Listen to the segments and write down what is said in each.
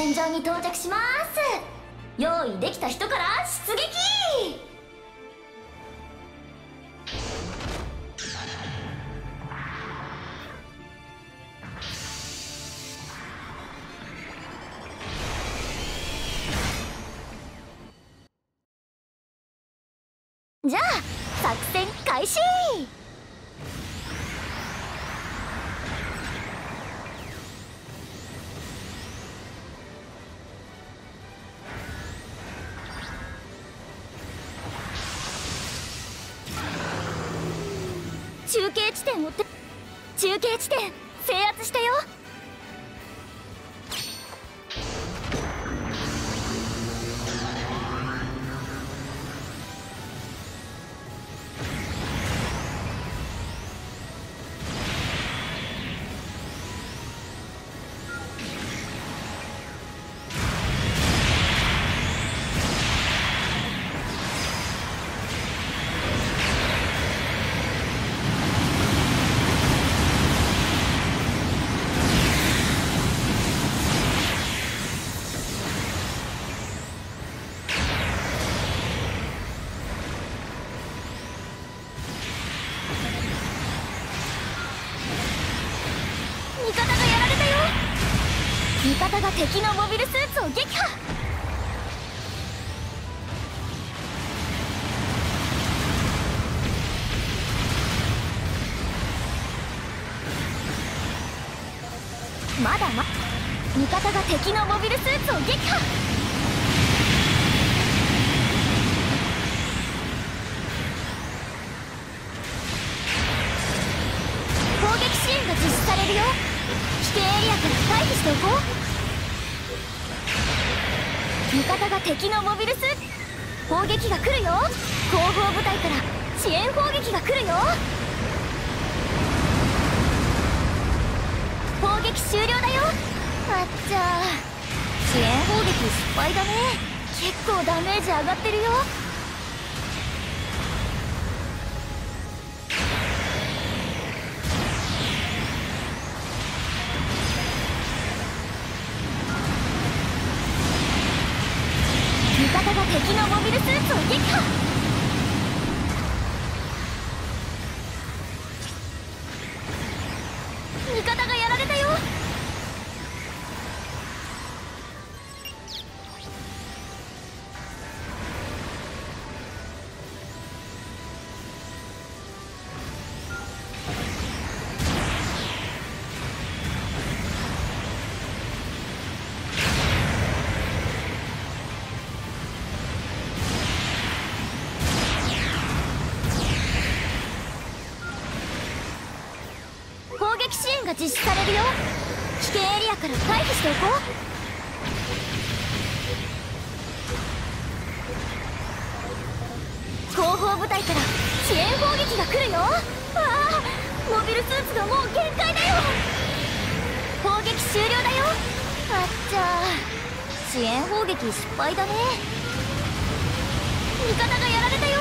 戦場に到着します。用意できた人から出撃。じゃあ作戦開始。中継地点を中継地点制圧したよ。味方が敵のモビルスーツを撃破。味方が敵のモビルスーツを撃破。攻撃支援が実施されるよ。危険エリアから回避しておこう。味方が敵のモビルスーツ砲撃が来るよ。後方部隊から支援砲撃が来るよ。砲撃終了だよ。あっちゃ支援砲撃失敗だね。結構ダメージ上がってるよ。味方が敵のモビルスーツを撃破。味方がやられたよ。攻撃支援が実施されるよ。危険エリアから回避しておこう。後方部隊から支援砲撃が来るよ。ああ、モビルスーツがもう限界だよ。砲撃終了だよ。あっちゃ支援砲撃失敗だね。味方がやられたよ。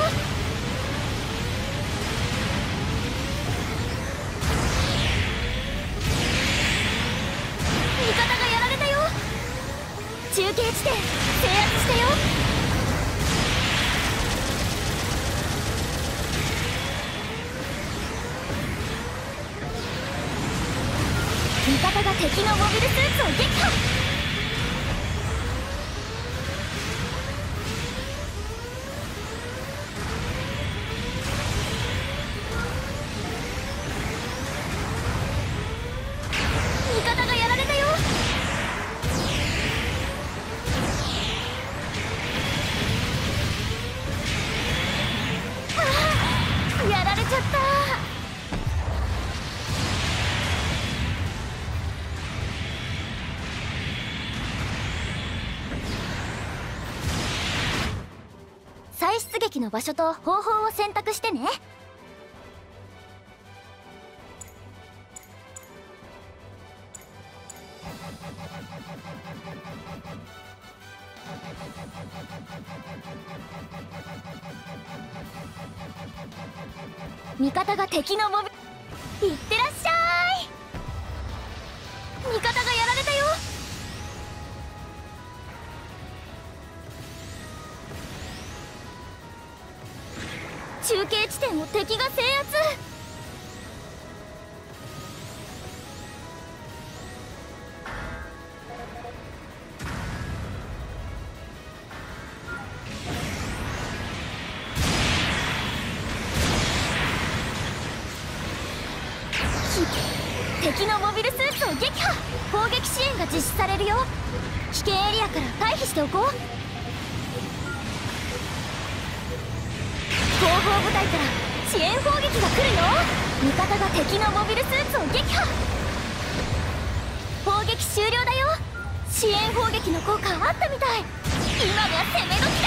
味方がやられたよ。中継地点制圧したよ。味方が敵のモビルスーツを撃破。味方がやられたよ。ああ、やられちゃった。再出撃の場所と方法を選択してね。味方が敵のモビいってらっしゃい。味方がやられたよ。 中継地点を敵が制圧。敵のモビルスーツを撃破。砲撃支援が実施されるよ。危険エリアから退避しておこう。後方部隊から支援砲撃が来るよ。味方が敵のモビルスーツを撃破。砲撃終了だよ。支援砲撃の効果あったみたい。今が攻め時だ。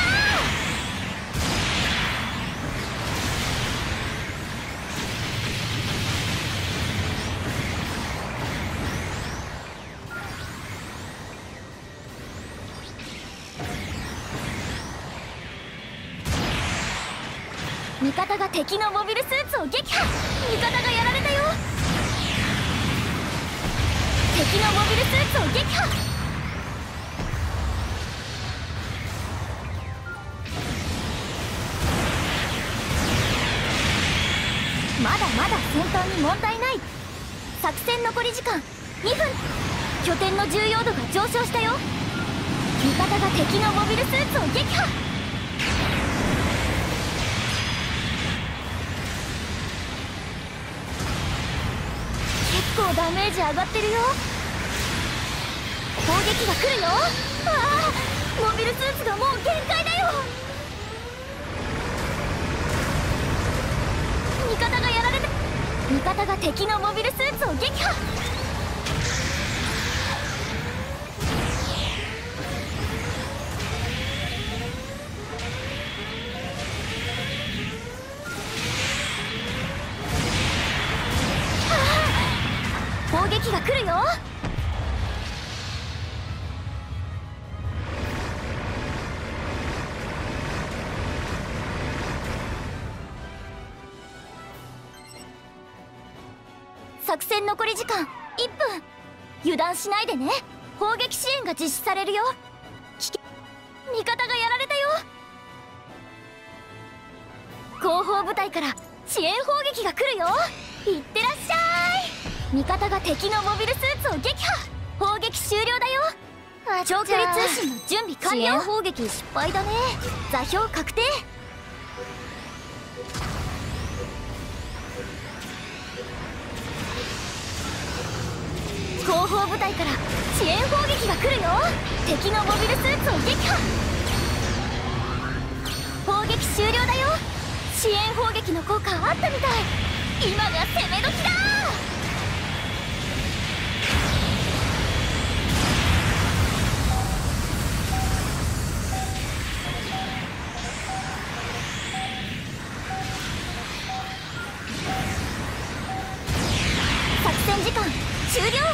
味方が敵のモビルスーツを撃破。味方がやられたよ。敵のモビルスーツを撃破。まだまだ戦闘に問題ない。作戦残り時間2分。拠点の重要度が上昇したよ。味方が敵のモビルスーツを撃破。結構ダメージ上がってるよ。砲撃が来るよ。ああ、モビルスーツがもう限界だよ。味方がやられて、味方が敵のモビルスーツを撃破。砲撃が来るよ。作戦残り時間1分。油断しないでね。砲撃支援が実施されるよ。味方がやられたよ。後方部隊から支援砲撃が来るよ。いってらっしゃい。味方が敵のモビルスーツを撃破。砲撃終了だよ。長距離通信の準備完了。支援砲撃失敗だね。座標確定。後方部隊から支援砲撃が来るよ。敵のモビルスーツを撃破。砲撃終了だよ。支援砲撃の効果あったみたい。今が攻め時だ。作戦時間終了。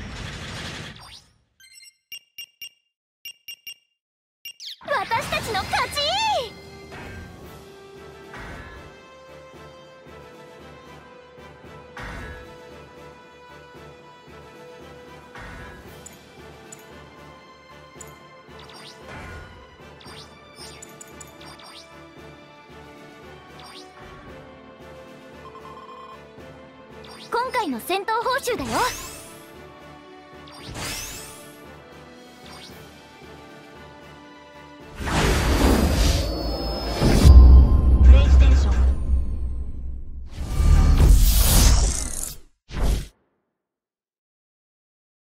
私たちの勝ち。今回の戦闘報酬だよ。